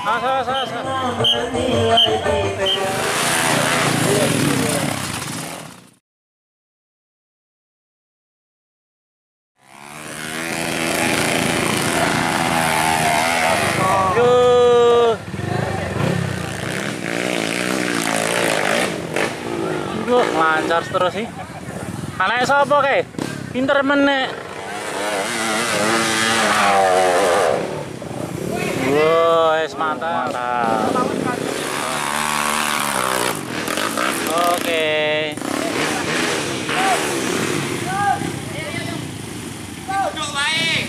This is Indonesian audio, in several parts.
Asa. Lancar terus sih. Anaknya sapa kae? Pinter meneh. Wes mantap. Oke. Duduk baik.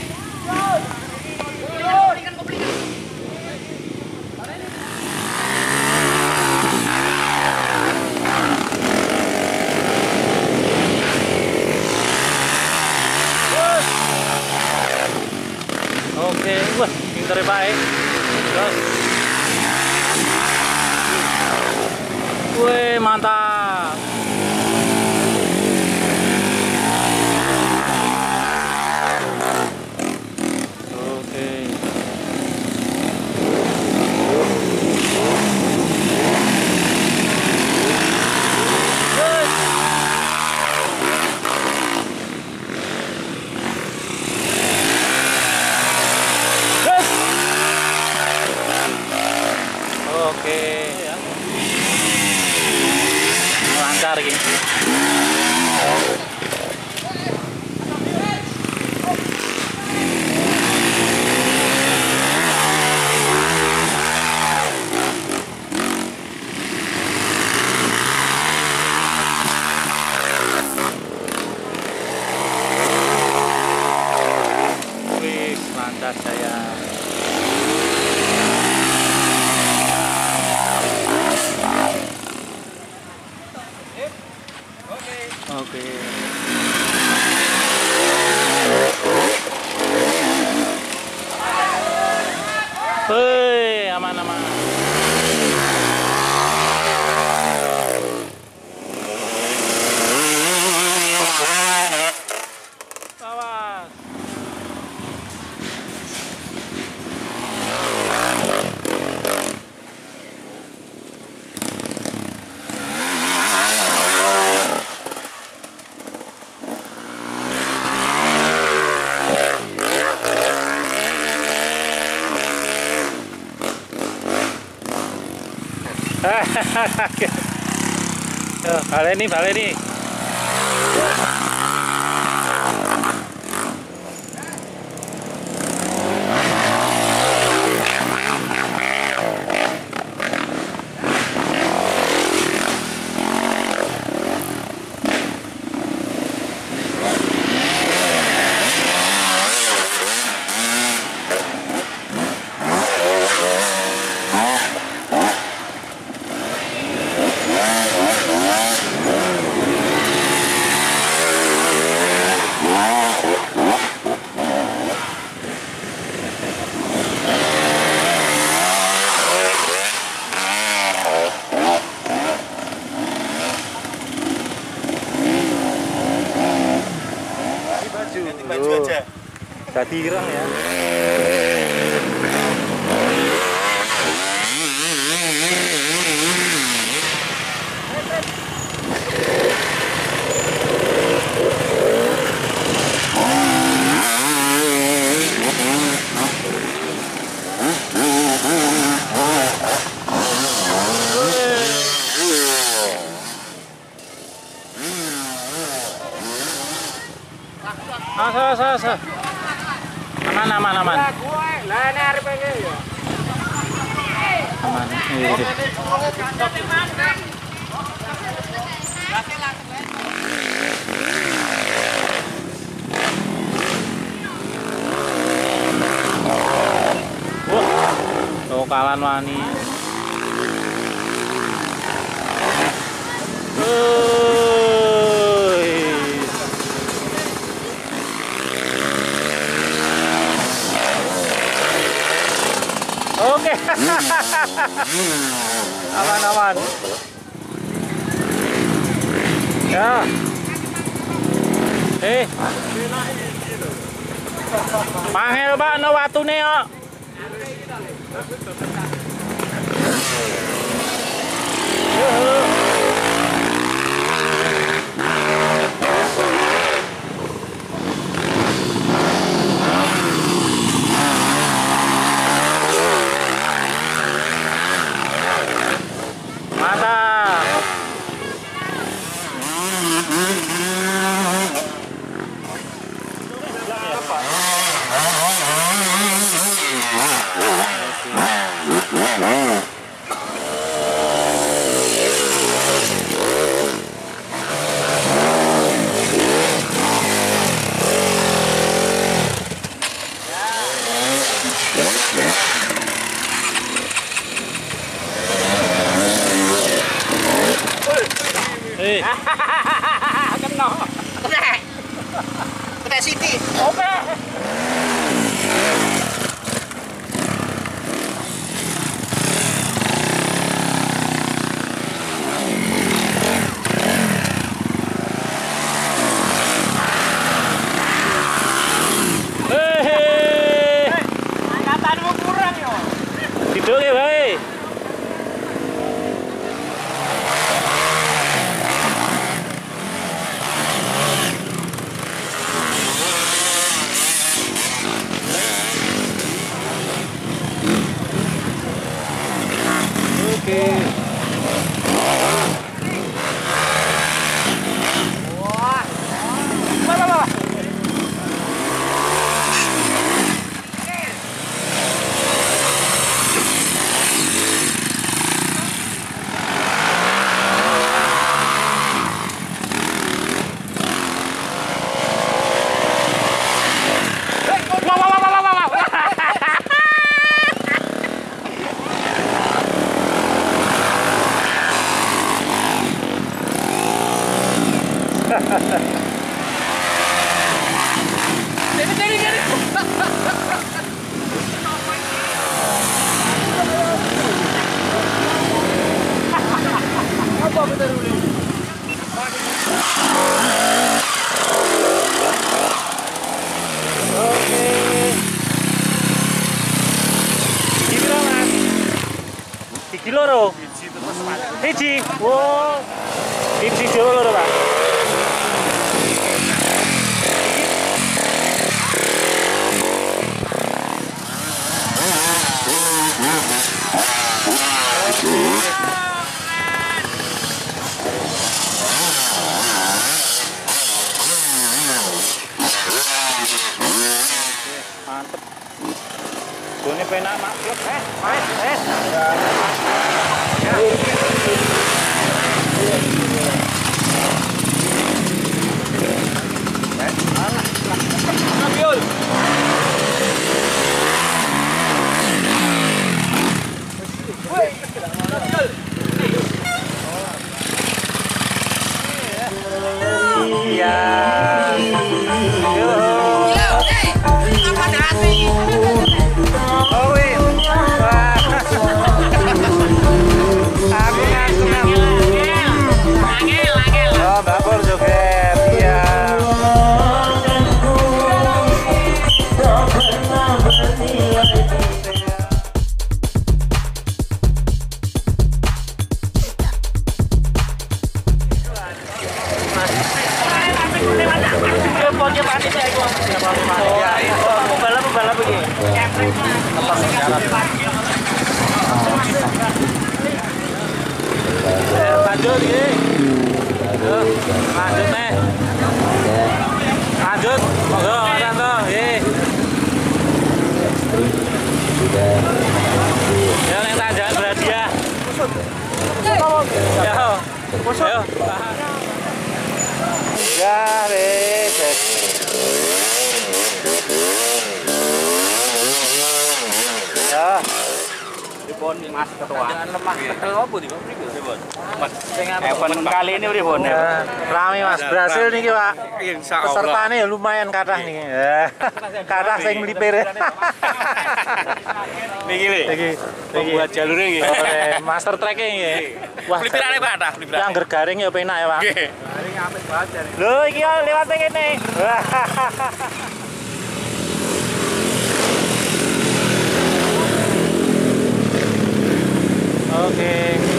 Oke, wah, pinter baik. Terus. Wih, mantap. Oke. Oke ya. Lancar gini. Wih, lancar saya. Oke. Hei, aman. Awas. Balik nih. Baju aja. Jadi ireng ya. Asa. Aman. Aman. Lokalan wani. Oke. Aman. Ya. Mangel Pak no watune kok. Kena. Kena Siti. Oke. Katanya kurang yo. Tidur ya, baik. Oke. Wah. Wah. Kilo loro. Hiji. Wow. Hiji kilo loro, Pak. Mantep. Gone penak, Mak. Iya. Lanjut ini. Lanjut nih. Lanjut. Monggo Santo, nggih. Ya nek tanjakan berhadiah. Ya. Ayo. Garis. Ya. Pripun Mas Ketua? Jangan lemah tekel opo niku? Pripun? Event kali ini pripun? Rame Mas, berhasil niki Pak. Insyaallah. Pesertane ya lumayan kathah niki. Kathah sing mlipir. Niki niki pembuat jalur iki. Master track iki. Wah, mlipirane kok kathah, mlipirane. Angger garing ya penak ya, Pak. Nggih. Garing apik banget jare. Lho, iki lewat kene. Oke.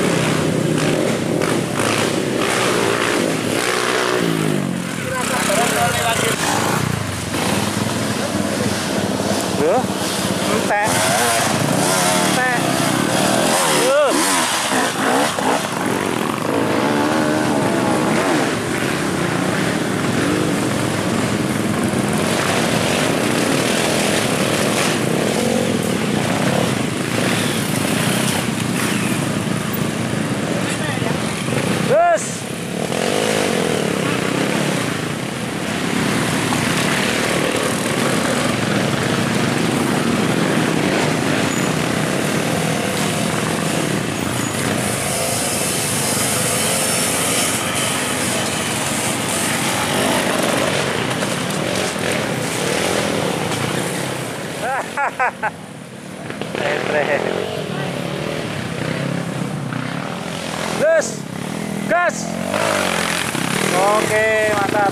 Loh, entek. Entek. Loh. Terus. Terus. Gas. Oke, mantap.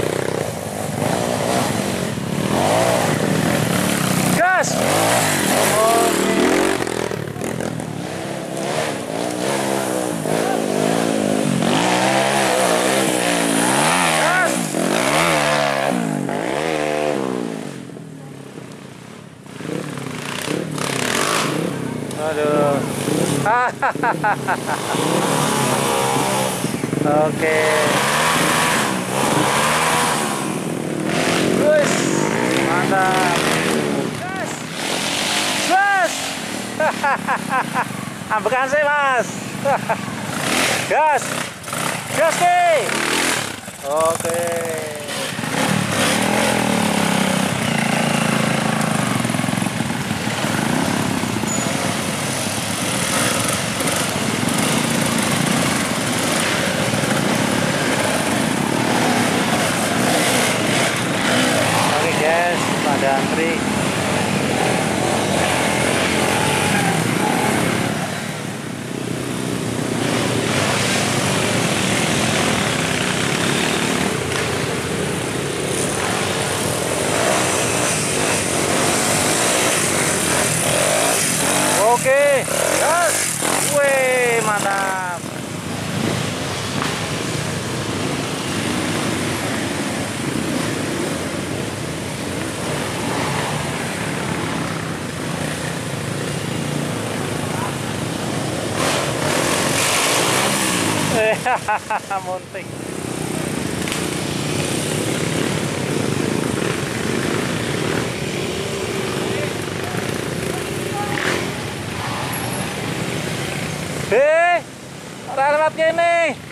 Gas. Oke. Gas. Aduh. Oke. Terus. Mantap. Gas. Gas. Ambekan sih, Mas. Gas. Gas nih. Oke. Ada antri. Oke, gas. Wih, mantap. Munting. Ora lewat kene.